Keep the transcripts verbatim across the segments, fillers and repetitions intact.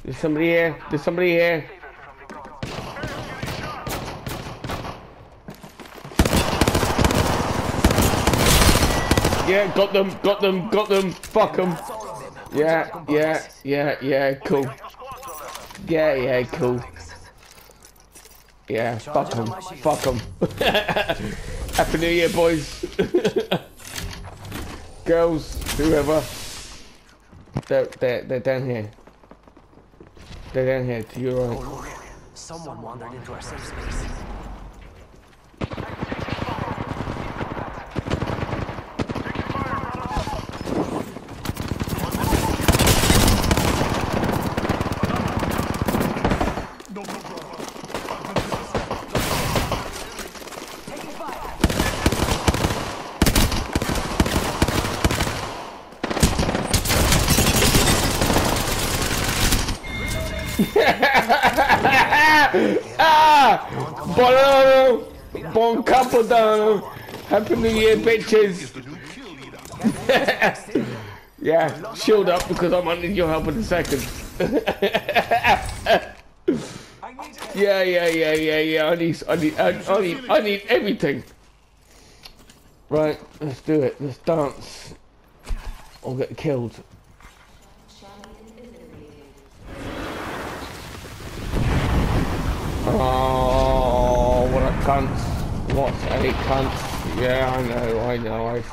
There's somebody here. There's somebody here. Yeah, got them, got them, got them. Fuck them. Yeah, yeah, yeah, yeah, cool. Yeah, yeah, cool. Yeah, fuck them, fuck them. Happy New Year, boys. Girls, whoever. They're, they're, they're down here. They're down here, to your right. Someone wandered into our safe space. Ah! Bon, bon capodanno. Happy New Year, bitches. Yeah, shield up because I might need your help in a second. Yeah, yeah, yeah, yeah, yeah. I need, I need, I, I need, I need everything. Right, let's do it. Let's dance. Or get killed. Oh, what a cunt. What a cunt. Yeah, I know, I know. I...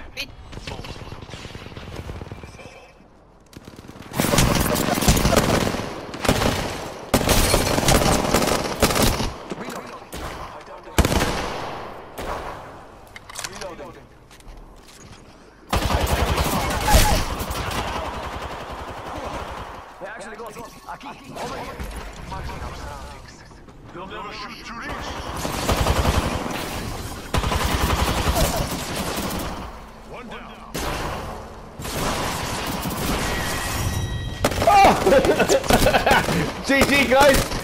They'll never shoot through these. One down. Oh! G G, guys.